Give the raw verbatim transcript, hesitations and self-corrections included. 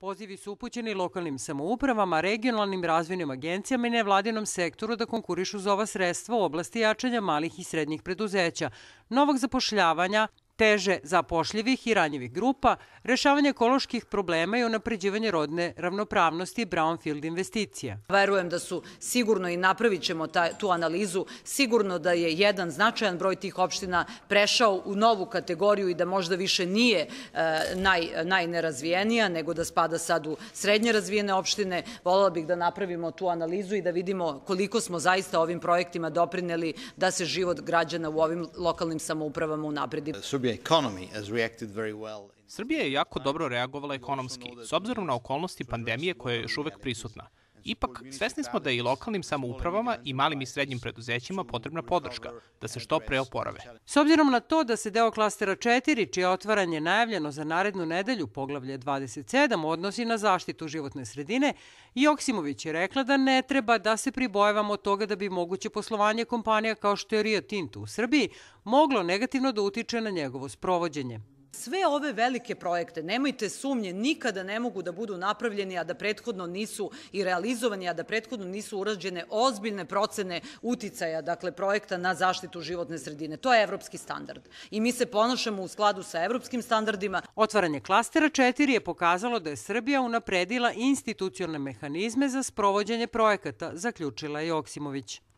Pozivi su upućeni lokalnim samoupravama, regionalnim razvojnim agencijama i nevladinom sektoru da konkurišu za ova sredstva u oblasti jačanja malih i srednjih preduzeća, novog zapošljavanja, teže zapošljivih i ranjivih grupa, rešavanje ekoloških problema i unapređivanje rodne ravnopravnosti i brownfield investicija. Verujem da su sigurno i napravit ćemo tu analizu, sigurno da je jedan značajan broj tih opština prešao u novu kategoriju i da možda više nije najnerazvijenija, nego da spada sad u srednje razvijene opštine. Volela bih da napravimo tu analizu i da vidimo koliko smo zaista ovim projektima doprineli da se život građana u ovim lokalnim samoupravama unapredi. Srbija je jako dobro reagovala ekonomski, s obzirom na okolnosti pandemije koja je još uvek prisutna. Ipak, svesni smo da je i lokalnim samoupravama i malim i srednjim preduzećima potrebna podrška, da se što pre oporave. S obzirom na to da se deo klastera četiri, čije otvaranje najavljeno za narednu nedelju, poglavlje dvadeset sedam, odnosi na zaštitu životne sredine, Joksimović je rekla da ne treba da se pribojavamo od toga da bi moguće poslovanje kompanija kao što je Rio Tinto u Srbiji moglo negativno da utiče na njegovo sprovođenje. Sve ove velike projekte, nemojte sumnje, nikada ne mogu da budu napravljeni, a da prethodno nisu i realizovani, a da prethodno nisu urađene ozbiljne procene uticaja, dakle, projekta na zaštitu životne sredine. To je evropski standard. I mi se ponašamo u skladu sa evropskim standardima. Otvaranje klastera četiri je pokazalo da je Srbija unapredila institucionalne mehanizme za sprovođenje projekata, zaključila je Joksimović.